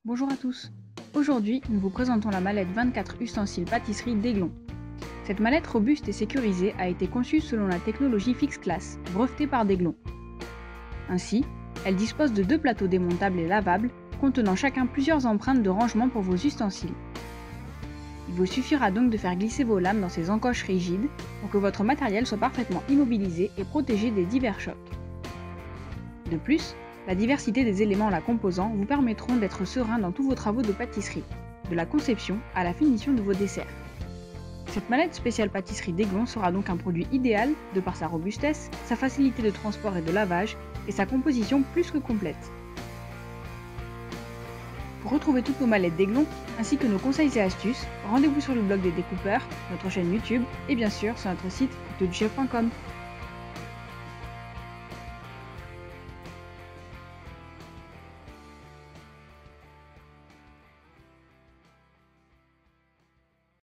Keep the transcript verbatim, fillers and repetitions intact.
Bonjour à tous. Aujourd'hui, nous vous présentons la mallette vingt-quatre ustensiles pâtisserie d'Aiglon. Cette mallette robuste et sécurisée a été conçue selon la technologie Fix Class, brevetée par Aiglon. Ainsi, elle dispose de deux plateaux démontables et lavables, contenant chacun plusieurs empreintes de rangement pour vos ustensiles. Il vous suffira donc de faire glisser vos lames dans ces encoches rigides pour que votre matériel soit parfaitement immobilisé et protégé des divers chocs. De plus, la diversité des éléments la composant vous permettront d'être serein dans tous vos travaux de pâtisserie, de la conception à la finition de vos desserts. Cette mallette spéciale pâtisserie d'Aiglon sera donc un produit idéal de par sa robustesse, sa facilité de transport et de lavage et sa composition plus que complète. Pour retrouver toutes nos mallettes d'Aiglon, ainsi que nos conseils et astuces, rendez-vous sur le blog des découpeurs, notre chaîne YouTube et bien sûr sur notre site couteauduchef point com.